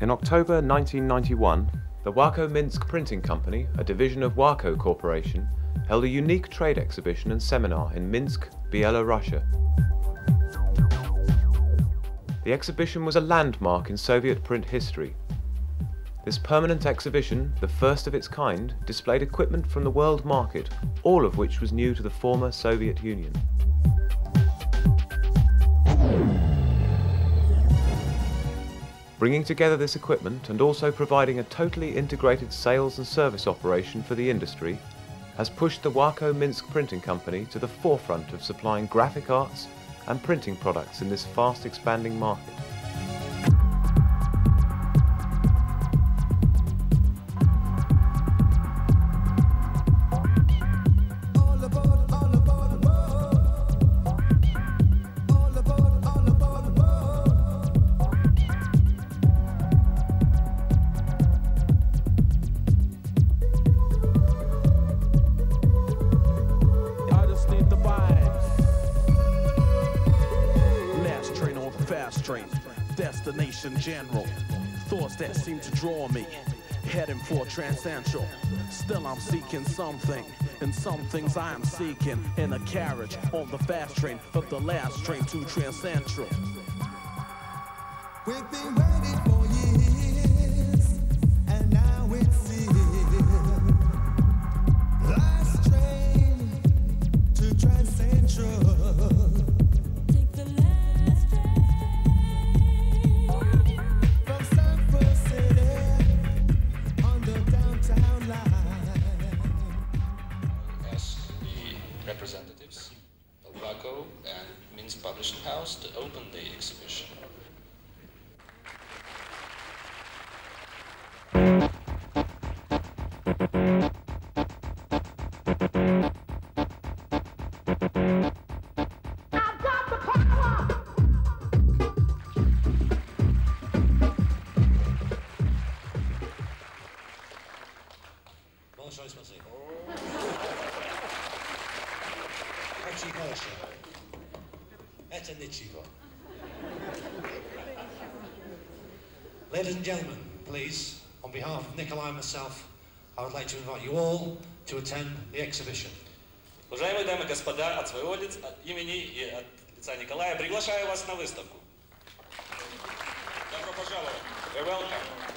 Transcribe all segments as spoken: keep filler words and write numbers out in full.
In October nineteen ninety-one, the Waco-Minsk printing company, a division of Waco Corporation, held a unique trade exhibition and seminar in Minsk, Belarus. The exhibition was a landmark in Soviet print history. This permanent exhibition, the first of its kind, displayed equipment from the world market, all of which was new to the former Soviet Union. Bringing together this equipment and also providing a totally integrated sales and service operation for the industry has pushed the Waco-Minsk printing company to the forefront of supplying graphic arts and printing products in this fast expanding market. Destination general, thoughts that seem to draw me, heading for transcentral. Still I'm seeking something, and some things I am seeking in a carriage on the fast train of the last train to transcentral. We've been waiting for years, and now it's here. Last train to transcentral. Representatives of Waco and Minsk Publishing House to open the exhibition. I've got the power! Большое спасибо. Очень хорошо. Это ничего. Ladies and gentlemen, please, on behalf of Nikolai and myself, I would like to invite you all to attend the exhibition. Уважаемые дамы и господа, от своего лица, от имени и от лица Николая приглашаю вас на выставку. Добро пожаловать. You're welcome.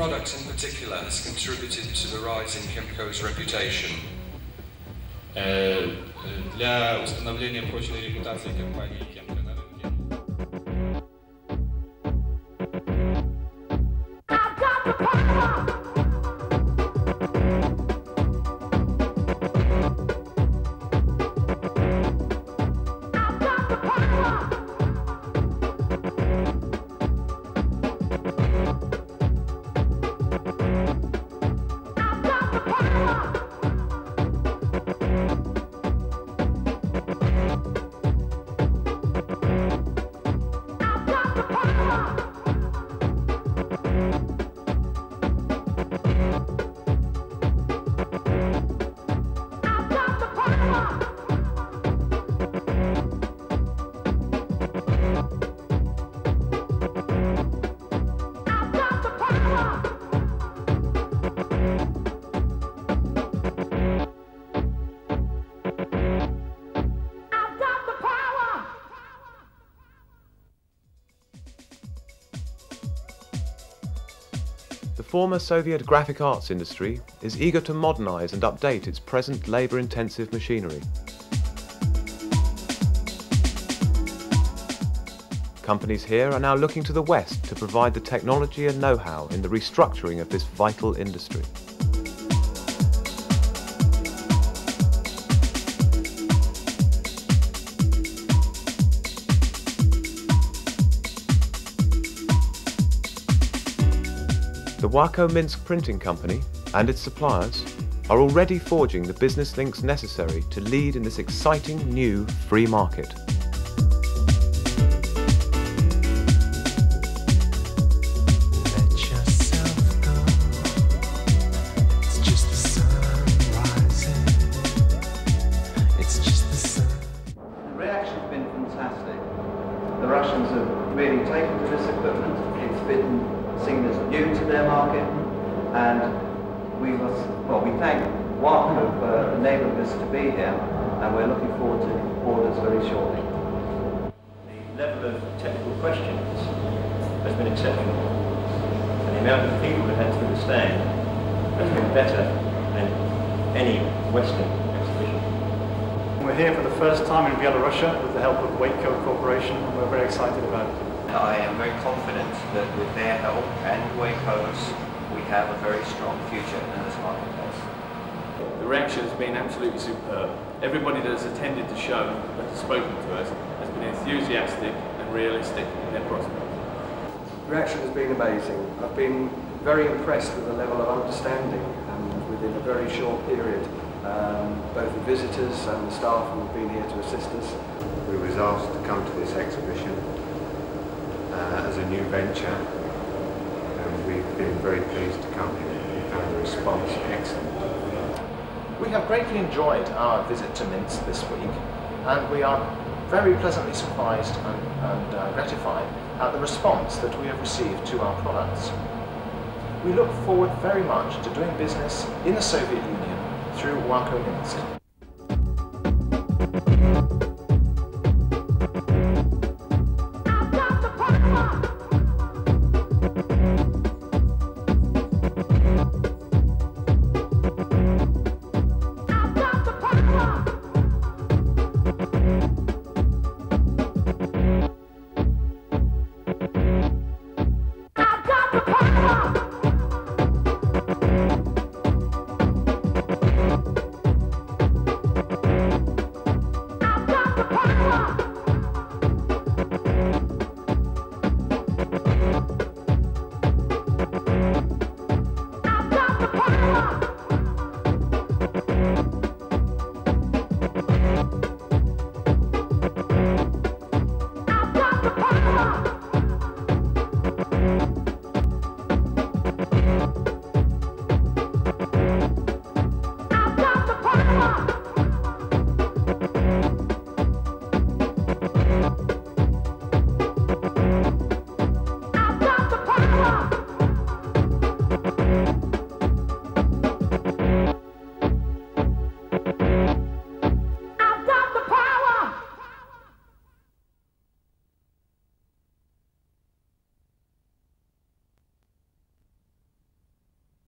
product in particular has contributed to the rise in Kemco's reputation? Для установления прочной репутации компании Kemco на рынке. I've got the power. I've got the power. I've got the power. The former Soviet graphic arts industry is eager to modernize and update its present labor-intensive machinery. Companies here are now looking to the West to provide the technology and know-how in the restructuring of this vital industry. The Waco-Minsk printing company and its suppliers are already forging the business links necessary to lead in this exciting new free market. The reaction's been fantastic. The Russians have really taken to this equipment. It's been seen as new to their market, and we must, well, we thank Waco for enabling us to be here, and we're looking forward to orders very shortly. The level of technical questions has been exceptional, and the amount of people who had to understand has been better than any Western exhibition. We're here for the first time in Belarus with the help of Waco Corporation, and we're very excited about it. I am very confident that with their help and Waco's, we have a very strong future in this marketplace. The reaction has been absolutely superb. Everybody that has attended the show that has spoken to us has been enthusiastic and realistic in their prospects. The reaction has been amazing. I've been very impressed with the level of understanding, and within a very short period, um, both the visitors and the staff who have been here to assist us. We was asked to come to this exhibition Uh, as a new venture, and we've been very pleased to come here. We found the response excellent. We have greatly enjoyed our visit to Minsk this week, and we are very pleasantly surprised and, and uh, gratified at the response that we have received to our products. We look forward very much to doing business in the Soviet Union through Waco-Minsk.